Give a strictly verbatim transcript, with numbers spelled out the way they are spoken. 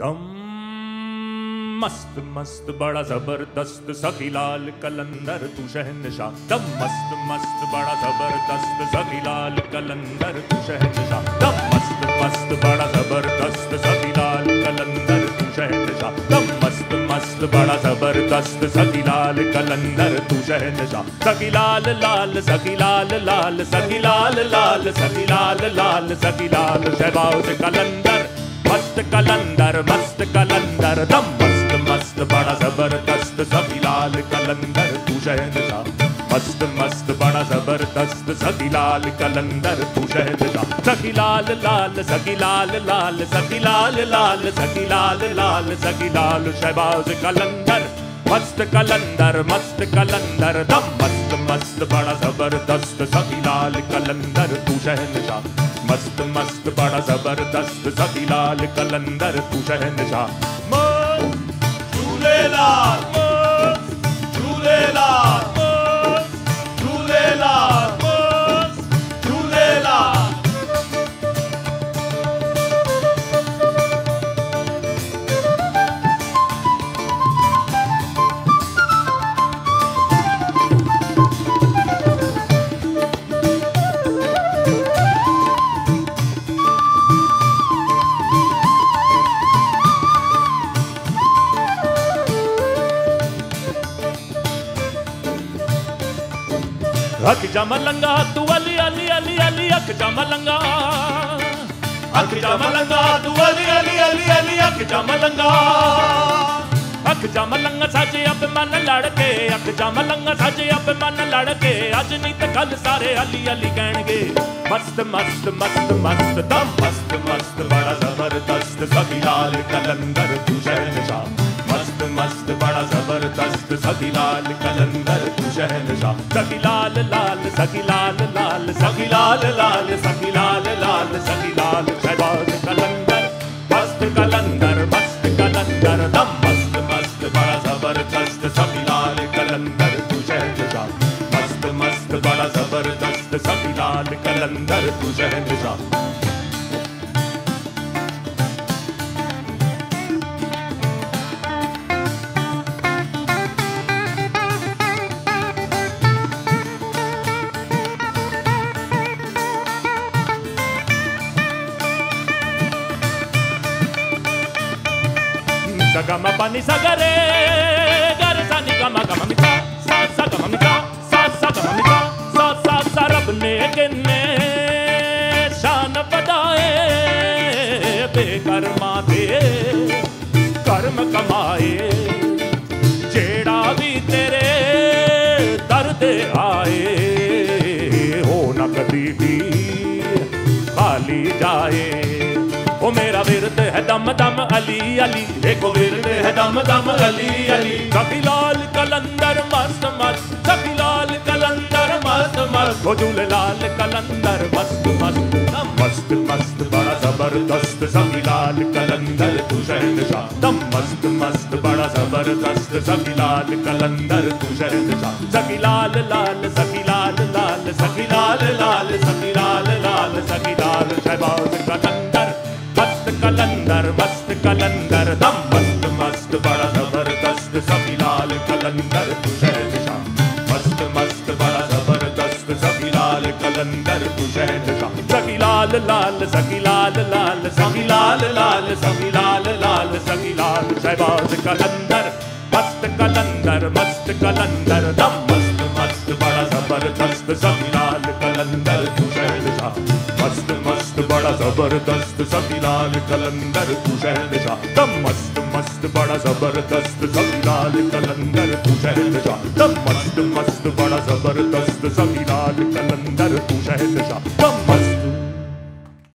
दम मस्त मस्त बड़ा जबरदस्त सखी लाल कलंदर तू शहनशाह। दम मस्त मस्त बड़ा जबरदस्त सखी लाल कलंदर तू शहनशाह। दम मस्त मस्त बड़ा जबरदस्त सखी लाल कलंदर तू शहनशाह। दम मस्त मस्त बड़ा जबरदस्त सखी लाल कलंदर तू शहनशाह। सखी लाल लाल सखी लाल लाल सखी लाल लाल सखी लाल लाल सखी लाल शहबाज कलंदर मस्त कलंदर मस्त कलंदर। दम मस्त मस्त बड़ा जबरदस्त सखी लाल कलंदर तू शहनशाह। मस्त मस्त बड़ा जबरदस्त सखी लाल कलंदर तू शहनशाह। सखी लाल लाल सखी लाल लाल सखी लाल लाल सखी लाल लाल सखी लाल शहबाज कलंदर मस्त कलंदर मस्त कलंदर। दम मस्त मस्त बड़ा जबरदस्त सखी लाल कलंदर तू शहनशाह। मस्त मस्त बड़ा जबरदस्त सखी लाल कलंदर तू शहनशाह। झूलेलाल झूलेलाल झूलेलाल झूलेलाल। अख जमलंगा तू अली अली अली अली अख जमलंगा। अख जमलंगा तू अली अली अली अली अख जमलंगा। अख जमलंगा साजे अब मन लड़के अख जमलंगा साजे अब मन लड़के अज नहीं तो कल सारे अली अली कहणगे। मस्त मस्त मस्त मस्त दम मस्त मस्त बड़ा जबरदस्त सखी लाल कलंदर तू शहनशाह। मस्त मस्त बड़ा जबरदस्त सखी लाल कलंदर तू शहनशाह। सखी लाल लाल सखी लाल लाल सखी लाल लाल सखी लाल लाल सखी लाल शहबाज कलंदर मस्त कलंदर मस्त कलंदर। दम मस्त मस्त बड़ा जबरदस्त सखी लाल कलंदर तू शहनशाह। मस्त मस्त बड़ा जबरदस्त सखी लाल कलंदर तू शहनशाह। गम पानी सगरे गर सानी गम गम मिठा सा सा गम मिठा सा सा गम मिठा सा सा सा। रब ने किन्ने शान बढ़ाए बेकर्मा दे कर्म कमाए। जेड़ा भी तेरे दर दे आए हो न कदी भी खाली जाए। ओ मेरा विरद है दम दम अली अली देखो विरद है दम दम अली अली। सखी लाल कलंदर मस्त मस्त सखी लाल कलंदर मस्त मस्त। ओ झूलेलाल कलंदर मस्त मस्त दम मस्त मस्त बड़ा जबरदस्त सखी लाल कलंदर तू शहनशाह। दम मस्त मस्त बड़ा जबरदस्त सखी लाल कलंदर तू शहनशाह। सखी लाल लाल सखी लाल लाल सखी लाल लाल सखी लाल लाल सखी लाल शहबाज कलंदर मस्त कलंदर मस्त कलंदर। दम मस्त मस्त बड़ा जबरदस्त सखी लाल कलंदर तू शहनशाह। मस्त मस्त बड़ा जबरदस्त सखी लाल कलंदर तू शहनशाह। सखी लाल लाल सखी लाल लाल सखी लाल लाल सखी लाल लाल सखी लाल शहबाज कलंदर मस्त कलंदर मस्त कलंदर। दम मस्त मस्त बड़ा जबरदस्त सखी लाल कलंदर तू शहनशाह। मस्त मस्त बड़ा जबरदस्त सखी लाल कलंदर तू शहनशाह। दम मस्त मस्त बड़ा जबरदस्त सखी लाल कलंदर तू शहनशाह। दम मस्त मस्त बड़ा जबरदस्त